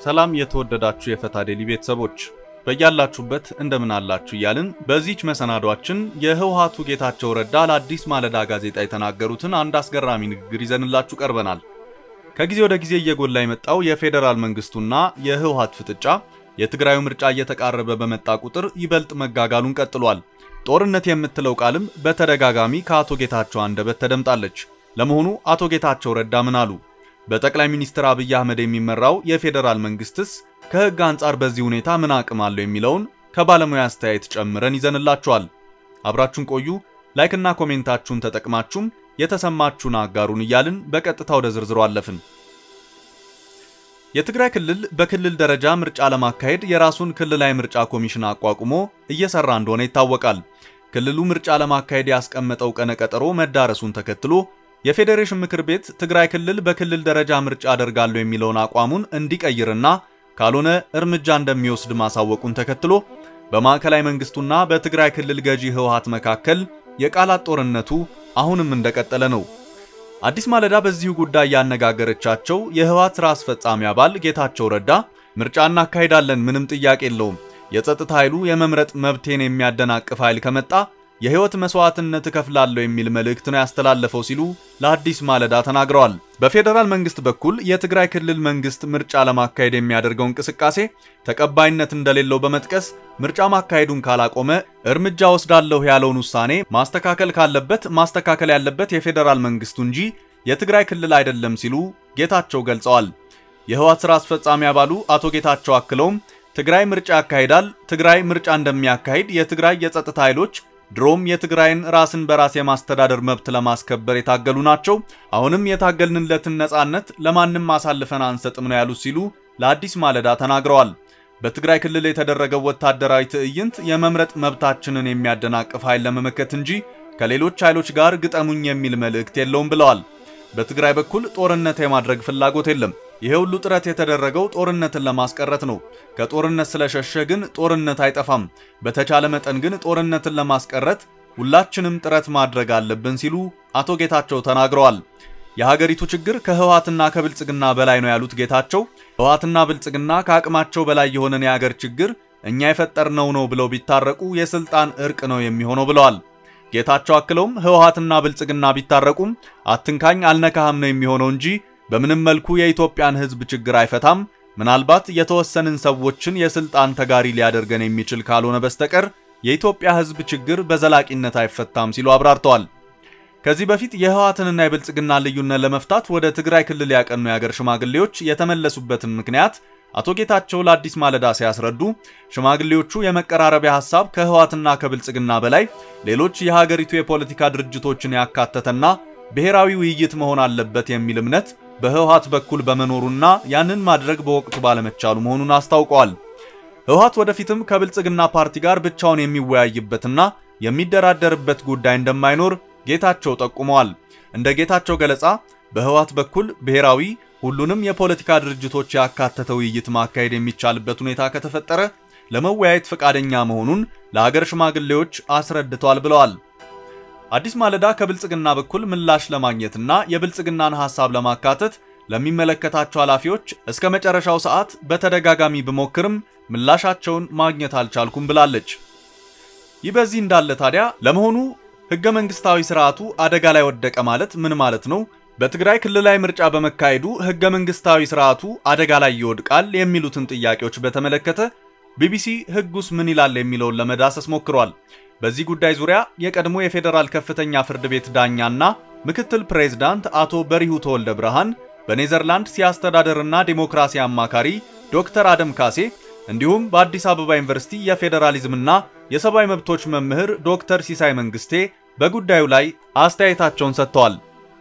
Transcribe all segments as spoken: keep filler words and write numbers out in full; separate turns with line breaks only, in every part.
ሰላም የተወደዳችሁ የፈታ ዴሊ ቤተሰቦች በእያላችሁበት እንደምን አላችሁ እያልን በዚህች መሰናዷችን የህወሓቱ ጌታቸው ረዳ ለአዲስ ማለዳ ጋዜጣ የተናገሩትን አንድ አስገራሚ ንግግር ይዘንላችሁ ቀርበናል። ከጊዜ ወደ ጊዜ እየጎላ የመጣው የፌደራል መንግስቱና የህወሓት ፍጥጫ የትግራዩ ምርጫ እየተቃረበ በመጣ ቁጥር ይበልጥ መጋጋሉን ቀጥሏል። ጦርነት የምትለው ቃልም በተደጋጋሚ ከአቶ ጌታቸው አንደበት ተደምጣለች። ለመሆኑ አቶ ጌታቸው ረዳ ምን አሉ? በጠቅላይ ሚኒስትር አብይ አህመድ የሚመራው የፌደራል መንግስትስ ከህግ አንፃር በዚህ ሁኔታ ምን አቅም አለው የሚለውን ከባለሙያ አስተያየት ጨምረን ይዘንላችኋል። አብራችሁን ቆዩ። ላይክ እና ኮሜንታችሁን ተጠቅማችሁም የተሰማችሁን አጋሩን እያልን በቀጥታ ወደ ዝርዝሩ አለፍን። የትግራይ ክልል በክልል ደረጃ ምርጫ ለማካሄድ የራሱን ክልላዊ ምርጫ ኮሚሽን አቋቁሞ እየሰራ እንደሆነ ይታወቃል። ክልሉ ምርጫ ለማካሄድ ያስቀመጠው ቀነ ቀጠሮ መዳረሱን ተከትሎ የፌዴሬሽን ምክር ቤት ትግራይ ክልል በክልል ደረጃ ምርጫ አደርጋለሁ የሚለውን አቋሙን እንዲቀይርና ካልሆነ እርምጃ እንደሚወስድ ማሳወቁን ተከትሎ በማዕከላዊ መንግስቱና በትግራይ ክልል ገዢ ህወሓት መካከል የቃላት ጦርነቱ አሁንም እንደቀጠለ ነው። አዲስ ማለዳ በዚሁ ጉዳይ ያነጋገረቻቸው የህወሓት ስራ አስፈጻሚ አባል ጌታቸው ረዳ ምርጫ እናካሄዳለን፣ ምንም ጥያቄ የለውም፣ የጸጥታ ኃይሉ የመምረጥ መብቴን የሚያደናቅፍ ኃይል ከመጣ የህይወት መስዋዕትነት ከፍላለሁ የሚል መልእክት ነው ያስተላለፈው ሲሉ ለአዲስ ማለዳ ተናግረዋል። በፌደራል መንግስት በኩል የትግራይ ክልል መንግስት ምርጫ ለማካሄድ የሚያደርገው እንቅስቃሴ ተቀባይነት እንደሌለው በመጥቀስ ምርጫ ማካሄዱን ካላቆመ እርምጃ ወስዳለሁ ያለውን ውሳኔ ማስተካከል ካለበት ማስተካከል ያለበት የፌደራል መንግስቱ እንጂ የትግራይ ክልል አይደለም ሲሉ ጌታቸው ገልጸዋል። የህወሓት ስራ አስፈጻሚ አባሉ አቶ ጌታቸው አክለውም ትግራይ ምርጫ ያካሂዳል፣ ትግራይ ምርጫ እንደሚያካሂድ የትግራይ የጸጥታ ኃይሎች ድሮም የትግራይን ራስን በራስ የማስተዳደር መብት ለማስከበር የታገሉ ናቸው፣ አሁንም የታገልንለትን ነጻነት ለማንም ማሳልፈን አንሰጥም ነው ያሉት ሲሉ ለአዲስ ማለዳ ተናግረዋል። በትግራይ ክልል የተደረገው ወታደራዊ ትዕይንት የመምረጥ መብታችንን የሚያደናቅፍ ኃይል ለመመከት እንጂ ከሌሎች ኃይሎች ጋር ግጠሙኝ የሚል መልእክት የለውም ብለዋል። በትግራይ በኩል ጦርነት የማድረግ ፍላጎት የለም። ይሄ ሁሉ ጥረት የተደረገው ጦርነትን ለማስቀረት ነው። ከጦርነት ስለሸሸ ግን ጦርነት አይጠፋም። በተቻለ መጠን ግን ጦርነትን ለማስቀረት ሁላችንም ጥረት ማድረግ አለብን ሲሉ አቶ ጌታቸው ተናግረዋል። የሀገሪቱ ችግር ከህወሓትና ከብልጽግና በላይ ነው ያሉት ጌታቸው ህወሓትና ብልጽግና ከአቅማቸው በላይ የሆነን የሀገር ችግር እኛ የፈጠርነው ነው ብለው ቢታረቁ የስልጣን እርቅ ነው የሚሆነው ብለዋል። ጌታቸው አክለውም ህወሓትና ብልጽግና ቢታረቁም አትንካኝ አልነካህም ነው የሚሆነው እንጂ በምንም መልኩ የኢትዮጵያን ህዝብ ችግር አይፈታም፣ ምናልባት የተወሰንን ሰዎችን የስልጣን ተጋሪ ሊያደርገን የሚችል ካልሆነ በስተቀር የኢትዮጵያ ህዝብ ችግር በዘላቂነት አይፈታም ሲሉ አብራርተዋል። ከዚህ በፊት የህወሓትንና የብልጽግና ልዩነት ለመፍታት ወደ ትግራይ ክልል ያቀኑ የሀገር ሽማግሌዎች የተመለሱበትን ምክንያት አቶ ጌታቸው ለአዲስ ማለዳ ሲያስረዱ ሽማግሌዎቹ የመቀራረቢያ ሐሳብ ከህወሓትና ከብልጽግና በላይ ሌሎች የሀገሪቱ የፖለቲካ ድርጅቶችን ያካተተና ብሔራዊ ውይይት መሆን አለበት የሚል እምነት በህወሓት በኩል በመኖሩና ያንን ማድረግ በወቅቱ ባለመቻሉ መሆኑን አስታውቀዋል። ህወሓት ወደፊትም ከብልጽግና ፓርቲ ጋር ብቻውን የሚወያይበትና የሚደራደርበት ጉዳይ እንደማይኖር ጌታቸው ጠቁመዋል። እንደ ጌታቸው ገለጻ በህወሓት በኩል ብሔራዊ ሁሉንም የፖለቲካ ድርጅቶች ያካተተ ውይይት ማካሄድ የሚቻልበት ሁኔታ ከተፈጠረ ለመወያየት ፈቃደኛ መሆኑን ለሀገር ሽማግሌዎች አስረድቷል ብለዋል። አዲስ ማለዳ ከብልጽግና በኩል ምላሽ ለማግኘትና የብልጽግናን ሐሳብ ለማካተት ለሚመለከታቸው ኃላፊዎች እስከ መጨረሻው ሰዓት በተደጋጋሚ በመክርም ምላሻቸውን ማግኘት አልቻልኩም ብላለች። ይህ በዚህ እንዳለ ታዲያ ለመሆኑ ህገ መንግስታዊ ስርዓቱ አደጋ ላይ ወደቀ ማለት ምን ማለት ነው? በትግራይ ክልላዊ ምርጫ በመካሄዱ ህገ መንግስታዊ ስርዓቱ አደጋ ላይ ይወድቃል የሚሉትን ጥያቄዎች በተመለከተ ቢቢሲ ህጉስ ምን ይላል የሚለውን ለመዳሰስ ሞክሯል። በዚህ ጉዳይ ዙሪያ የቀድሞ የፌደራል ከፍተኛ ፍርድ ቤት ዳኛና ምክትል ፕሬዝዳንት አቶ በሪሁ ተወልደ ብርሃን፣ በኔዘርላንድ ሲያስተዳደርና ዲሞክራሲ አማካሪ ዶክተር አደም ካሴ እንዲሁም በአዲስ አበባ ዩኒቨርሲቲ የፌደራሊዝምና የሰብአዊ መብቶች መምህር ዶክተር ሲሳይ መንግስቴ በጉዳዩ ላይ አስተያየታቸውን ሰጥተዋል።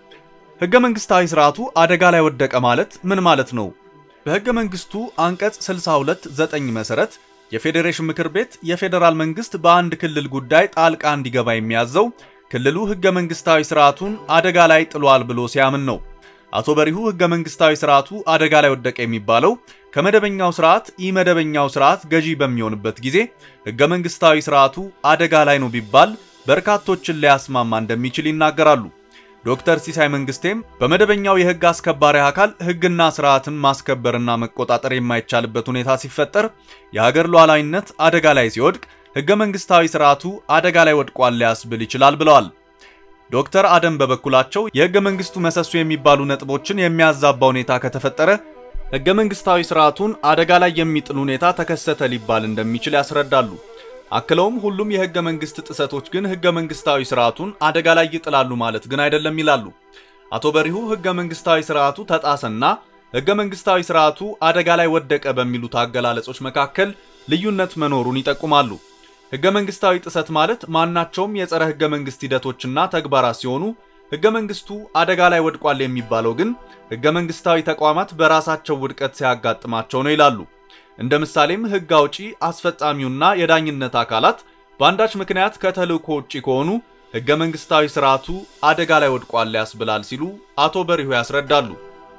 ህገ መንግስታዊ ስርዓቱ አደጋ ላይ ወደቀ ማለት ምን ማለት ነው? በህገ መንግስቱ አንቀጽ ስልሳ ሁለት ዘጠኝ መሰረት የፌዴሬሽን ምክር ቤት የፌደራል መንግስት በአንድ ክልል ጉዳይ ጣልቃ እንዲገባ የሚያዘው ክልሉ ህገ መንግስታዊ ስርዓቱን አደጋ ላይ ጥሏል ብሎ ሲያምን ነው። አቶ በሪሁ ህገ መንግስታዊ ስርዓቱ አደጋ ላይ ወደቀ የሚባለው ከመደበኛው ስርዓት ኢመደበኛው ስርዓት ገዢ በሚሆንበት ጊዜ ህገ መንግስታዊ ስርዓቱ አደጋ ላይ ነው ቢባል በርካቶችን ሊያስማማ እንደሚችል ይናገራሉ። ዶክተር ሲሳይ መንግስቴም በመደበኛው የህግ አስከባሪ አካል ህግና ስርዓትን ማስከበርና መቆጣጠር የማይቻልበት ሁኔታ ሲፈጠር የሀገር ሉዓላዊነት አደጋ ላይ ሲወድቅ ህገ መንግስታዊ ስርዓቱ አደጋ ላይ ወድቋል ሊያስብል ይችላል ብለዋል። ዶክተር አደም በበኩላቸው የህገ መንግስቱ መሰሶ የሚባሉ ነጥቦችን የሚያዛባ ሁኔታ ከተፈጠረ ህገ መንግስታዊ ስርዓቱን አደጋ ላይ የሚጥል ሁኔታ ተከሰተ ሊባል እንደሚችል ያስረዳሉ። አክለውም ሁሉም የህገ መንግስት ጥሰቶች ግን ህገ መንግስታዊ ስርዓቱን አደጋ ላይ ይጥላሉ ማለት ግን አይደለም ይላሉ። አቶ በሪሁ ህገ መንግስታዊ ስርዓቱ ተጣሰና ህገ መንግስታዊ ስርዓቱ አደጋ ላይ ወደቀ በሚሉት አገላለጾች መካከል ልዩነት መኖሩን ይጠቁማሉ። ህገ መንግስታዊ ጥሰት ማለት ማናቸውም የጸረ ህገ መንግስት ሂደቶችና ተግባራት ሲሆኑ ህገ መንግስቱ አደጋ ላይ ወድቋል የሚባለው ግን ህገ መንግስታዊ ተቋማት በራሳቸው ውድቀት ሲያጋጥማቸው ነው ይላሉ። እንደ ምሳሌም ህግ አውጪ አስፈጻሚውና የዳኝነት አካላት በአንዳች ምክንያት ከተልእኮ ውጪ ከሆኑ ህገ መንግስታዊ ስርዓቱ አደጋ ላይ ወድቋል ያስብላል ሲሉ አቶ በሪሁ ያስረዳሉ።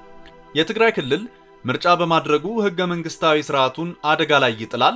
የትግራይ ክልል ምርጫ በማድረጉ ህገ መንግስታዊ ስርዓቱን አደጋ ላይ ይጥላል?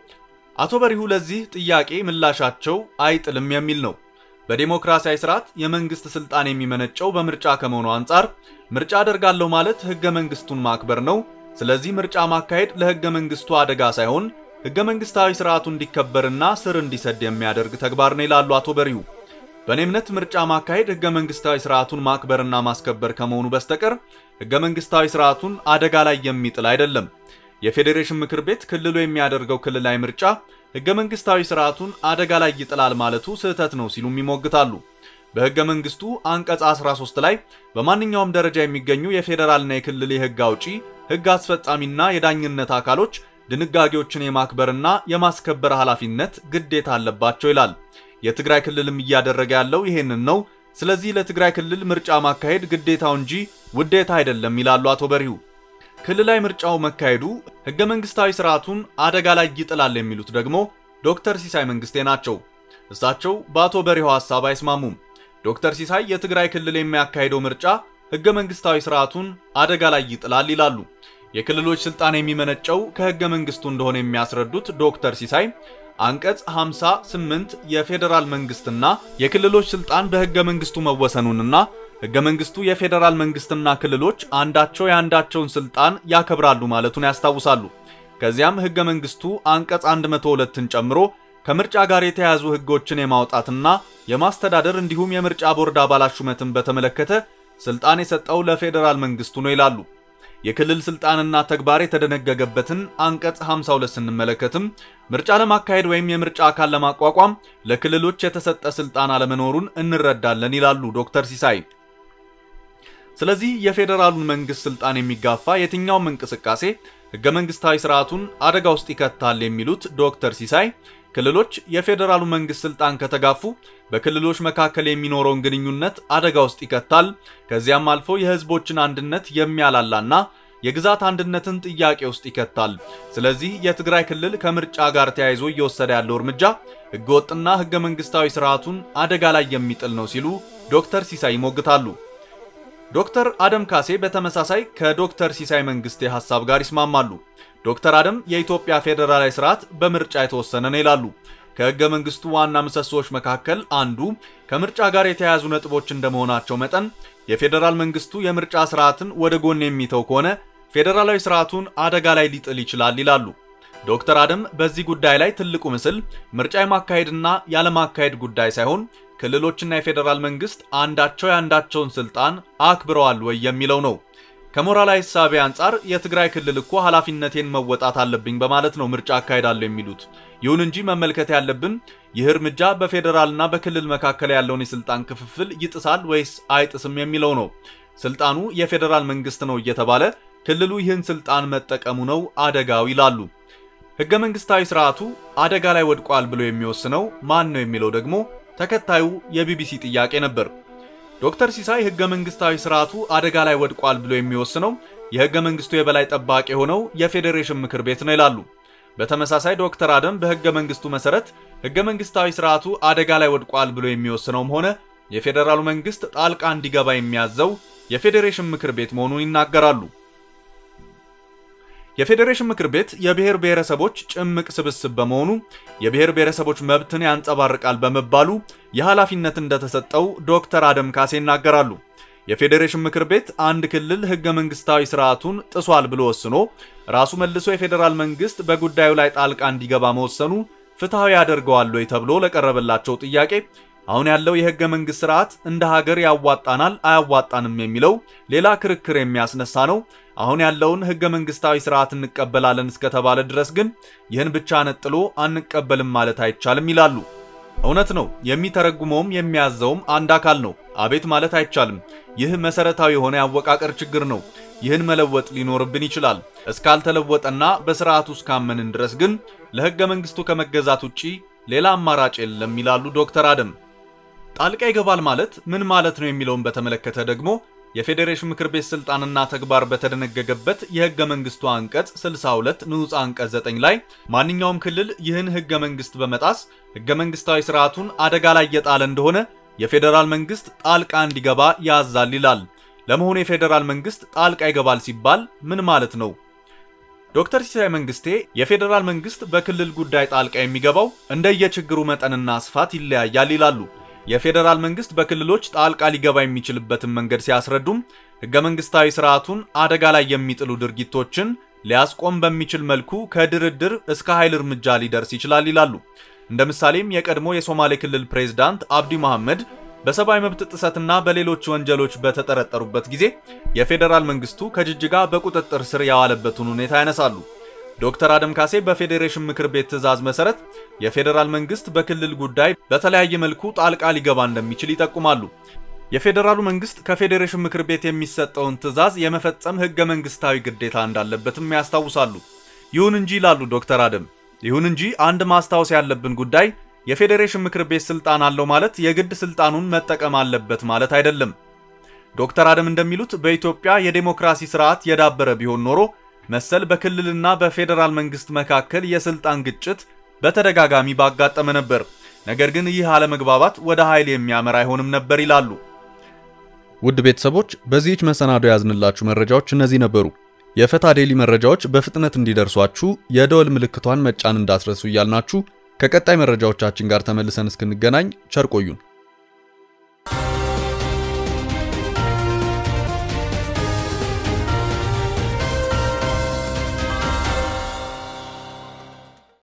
አቶ በሪሁ ለዚህ ጥያቄ ምላሻቸው አይጥልም የሚል ነው። በዲሞክራሲያዊ ስርዓት የመንግስት ስልጣን የሚመነጨው በምርጫ ከመሆኑ አንፃር ምርጫ አደርጋለሁ ማለት ህገ መንግስቱን ማክበር ነው። ስለዚህ ምርጫ ማካሄድ ለህገ መንግስቱ አደጋ ሳይሆን ህገ መንግስታዊ ስርዓቱ እንዲከበርና ስር እንዲሰድ የሚያደርግ ተግባር ነው ይላሉ አቶ በሪሁ። በእኔ እምነት ምርጫ ማካሄድ ህገ መንግስታዊ ስርዓቱን ማክበርና ማስከበር ከመሆኑ በስተቀር ህገ መንግስታዊ ስርዓቱን አደጋ ላይ የሚጥል አይደለም። የፌዴሬሽን ምክር ቤት ክልሉ የሚያደርገው ክልላዊ ምርጫ ህገ መንግስታዊ ስርዓቱን አደጋ ላይ ይጥላል ማለቱ ስህተት ነው ሲሉም ይሞግታሉ። በህገ መንግስቱ አንቀጽ አስራ ሶስት ላይ በማንኛውም ደረጃ የሚገኙ የፌደራልና የክልል የህግ አውጪ ህግ አስፈጻሚና የዳኝነት አካሎች ድንጋጌዎችን የማክበርና የማስከበር ኃላፊነት ግዴታ አለባቸው ይላል። የትግራይ ክልልም እያደረገ ያለው ይሄንን ነው። ስለዚህ ለትግራይ ክልል ምርጫ ማካሄድ ግዴታው እንጂ ውዴታ አይደለም ይላሉ አቶ በሪሁ። ክልላዊ ምርጫው መካሄዱ ህገ መንግስታዊ ስርዓቱን አደጋ ላይ ይጥላል የሚሉት ደግሞ ዶክተር ሲሳይ መንግስቴ ናቸው። እሳቸው በአቶ በሪሁ ሐሳብ አይስማሙም። ዶክተር ሲሳይ የትግራይ ክልል የሚያካሄደው ምርጫ ህገ መንግስታዊ ስርዓቱን አደጋ ላይ ይጥላል ይላሉ። የክልሎች ስልጣን የሚመነጨው ከህገ መንግስቱ እንደሆነ የሚያስረዱት ዶክተር ሲሳይ አንቀጽ ሃምሳ ስምንት የፌደራል መንግስትና የክልሎች ስልጣን በህገ መንግስቱ መወሰኑንና ህገ መንግስቱ የፌደራል መንግስትና ክልሎች አንዳቸው ያንዳቸውን ስልጣን ያከብራሉ ማለቱን ያስታውሳሉ። ከዚያም ህገ መንግስቱ አንቀጽ መቶ ሁለትን ጨምሮ ከምርጫ ጋር የተያያዙ ህጎችን የማውጣትና የማስተዳደር እንዲሁም የምርጫ ቦርድ አባላት ሹመትን በተመለከተ ስልጣን የሰጠው ለፌደራል መንግስቱ ነው ይላሉ። የክልል ስልጣንና ተግባር የተደነገገበትን አንቀጽ ሃምሳ ሁለት ስንመለከትም ምርጫ ለማካሄድ ወይም የምርጫ አካል ለማቋቋም ለክልሎች የተሰጠ ስልጣን አለመኖሩን እንረዳለን ይላሉ ዶክተር ሲሳይ። ስለዚህ የፌደራሉን መንግስት ስልጣን የሚጋፋ የትኛውም እንቅስቃሴ ህገ መንግስታዊ ስርዓቱን አደጋ ውስጥ ይከታል የሚሉት ዶክተር ሲሳይ ክልሎች የፌደራሉ መንግስት ስልጣን ከተጋፉ በክልሎች መካከል የሚኖረውን ግንኙነት አደጋ ውስጥ ይከታል፣ ከዚያም አልፎ የህዝቦችን አንድነት የሚያላላና የግዛት አንድነትን ጥያቄ ውስጥ ይከታል። ስለዚህ የትግራይ ክልል ከምርጫ ጋር ተያይዞ እየወሰደ ያለው እርምጃ ህገወጥና ህገ መንግስታዊ ስርዓቱን አደጋ ላይ የሚጥል ነው ሲሉ ዶክተር ሲሳይ ይሞግታሉ። ዶክተር አደም ካሴ በተመሳሳይ ከዶክተር ሲሳይ መንግስቴ ሐሳብ ጋር ይስማማሉ። ዶክተር አደም የኢትዮጵያ ፌደራላዊ ስርዓት በምርጫ የተወሰነ ነው ይላሉ። ከህገ መንግስቱ ዋና ምሰሶች መካከል አንዱ ከምርጫ ጋር የተያያዙ ነጥቦች እንደመሆናቸው መጠን የፌደራል መንግስቱ የምርጫ ስርዓትን ወደ ጎን የሚተው ከሆነ ፌደራላዊ ስርዓቱን አደጋ ላይ ሊጥል ይችላል ይላሉ። ዶክተር አደም በዚህ ጉዳይ ላይ ትልቁ ምስል ምርጫ የማካሄድና ያለማካሄድ ጉዳይ ሳይሆን ክልሎችና የፌደራል መንግስት አንዳቸው ያንዳቸውን ስልጣን አክብረዋል ወይ የሚለው ነው። ከሞራላዊ ሐሳብ አንፃር የትግራይ ክልል እኮ ኃላፊነቴን መወጣት አለብኝ በማለት ነው ምርጫ አካሄዳለሁ የሚሉት። ይሁን እንጂ መመልከት ያለብን ይህ እርምጃ በፌደራልና በክልል መካከል ያለውን የስልጣን ክፍፍል ይጥሳል ወይስ አይጥስም የሚለው ነው። ስልጣኑ የፌደራል መንግስት ነው እየተባለ ክልሉ ይህን ስልጣን መጠቀሙ ነው አደጋው ይላሉ። ህገ መንግስታዊ ስርዓቱ አደጋ ላይ ወድቋል ብሎ የሚወስነው ማን ነው የሚለው ደግሞ ተከታዩ የቢቢሲ ጥያቄ ነበር። ዶክተር ሲሳይ ህገ መንግስታዊ ስርዓቱ አደጋ ላይ ወድቋል ብሎ የሚወስነው የህገ መንግስቱ የበላይ ጠባቂ ሆነው የፌዴሬሽን ምክር ቤት ነው ይላሉ። በተመሳሳይ ዶክተር አደም በህገ መንግስቱ መሰረት ህገ መንግስታዊ ስርዓቱ አደጋ ላይ ወድቋል ብሎ የሚወስነውም ሆነ የፌዴራሉ መንግስት ጣልቃ እንዲገባ የሚያዘው የፌዴሬሽን ምክር ቤት መሆኑን ይናገራሉ። የፌዴሬሽን ምክር ቤት የብሔር ብሔረሰቦች ጭምቅ ስብስብ በመሆኑ የብሔር ብሔረሰቦች መብትን ያንጸባርቃል በመባሉ የኃላፊነት እንደተሰጠው ዶክተር አደም ካሴ ይናገራሉ። የፌዴሬሽን ምክር ቤት አንድ ክልል ህገ መንግስታዊ ስርዓቱን ጥሷል ብሎ ወስኖ ራሱ መልሶ የፌዴራል መንግስት በጉዳዩ ላይ ጣልቃ እንዲገባ መወሰኑ ፍትሃዊ ያደርገዋል ወይ ተብሎ ለቀረበላቸው ጥያቄ አሁን ያለው የህገ መንግስት ስርዓት እንደ ሀገር ያዋጣናል አያዋጣንም የሚለው ሌላ ክርክር የሚያስነሳ ነው። አሁን ያለውን ህገ መንግስታዊ ስርዓት እንቀበላለን እስከተባለ ድረስ ግን ይህን ብቻ ነጥሎ አንቀበልም ማለት አይቻልም ይላሉ። እውነት ነው። የሚተረጉመውም የሚያዘውም አንድ አካል ነው። አቤት ማለት አይቻልም። ይህ መሰረታዊ የሆነ ያወቃቀር ችግር ነው። ይህን መለወጥ ሊኖርብን ይችላል። እስካልተለወጠና በስርዓቱ እስካመንን ድረስ ግን ለህገ መንግስቱ ከመገዛት ውጪ ሌላ አማራጭ የለም ይላሉ ዶክተር አደም። ጣልቃ ይገባል ማለት ምን ማለት ነው የሚለውን በተመለከተ ደግሞ የፌዴሬሽን ምክር ቤት ስልጣንና ተግባር በተደነገገበት የህገ መንግስቱ አንቀጽ ስልሳ ሁለት ንዑስ አንቀጽ ዘጠኝ ላይ ማንኛውም ክልል ይህን ህገ መንግስት በመጣስ ህገ መንግስታዊ ስርዓቱን አደጋ ላይ የጣለ እንደሆነ የፌዴራል መንግስት ጣልቃ እንዲገባ ያዛል ይላል። ለመሆኑ የፌዴራል መንግስት ጣልቃ ይገባል ሲባል ምን ማለት ነው? ዶክተር ሲሳይ መንግስቴ የፌዴራል መንግስት በክልል ጉዳይ ጣልቃ የሚገባው እንደየችግሩ መጠንና ስፋት ይለያያል ይላሉ። የፌዴራል መንግስት በክልሎች ጣልቃ ሊገባ የሚችልበትን መንገድ ሲያስረዱም ህገ መንግስታዊ ስርዓቱን አደጋ ላይ የሚጥሉ ድርጊቶችን ሊያስቆም በሚችል መልኩ ከድርድር እስከ ኃይል እርምጃ ሊደርስ ይችላል ይላሉ። እንደ ምሳሌም የቀድሞ የሶማሌ ክልል ፕሬዝዳንት አብዲ መሐመድ በሰብአዊ መብት ጥሰትና በሌሎች ወንጀሎች በተጠረጠሩበት ጊዜ የፌዴራል መንግስቱ ከጅጅጋ በቁጥጥር ስር ያዋለበትን ሁኔታ ያነሳሉ። ዶክተር አደም ካሴ በፌዴሬሽን ምክር ቤት ትዕዛዝ መሰረት የፌዴራል መንግስት በክልል ጉዳይ በተለያየ መልኩ ጣልቃ ሊገባ እንደሚችል ይጠቁማሉ። የፌዴራሉ መንግስት ከፌዴሬሽን ምክር ቤት የሚሰጠውን ትዕዛዝ የመፈጸም ህገ መንግስታዊ ግዴታ እንዳለበትም ያስታውሳሉ። ይሁን እንጂ ይላሉ ዶክተር አደም፣ ይሁን እንጂ አንድ ማስታወስ ያለብን ጉዳይ የፌዴሬሽን ምክር ቤት ስልጣን አለው ማለት የግድ ስልጣኑን መጠቀም አለበት ማለት አይደለም። ዶክተር አደም እንደሚሉት በኢትዮጵያ የዲሞክራሲ ስርዓት የዳበረ ቢሆን ኖሮ መሰል በክልልና በፌዴራል መንግስት መካከል የስልጣን ግጭት በተደጋጋሚ ባጋጠመ ነበር። ነገር ግን ይህ አለመግባባት ወደ ኃይል የሚያመራ አይሆንም ነበር ይላሉ። ውድ ቤተሰቦች በዚህች መሰናዶ ያዝንላችሁ መረጃዎች እነዚህ ነበሩ። የፈታ ዴሊ መረጃዎች በፍጥነት እንዲደርሷችሁ የደወል ምልክቷን መጫን እንዳትረሱ እያልናችሁ ከቀጣይ መረጃዎቻችን ጋር ተመልሰን እስክንገናኝ ቸር ቆዩን።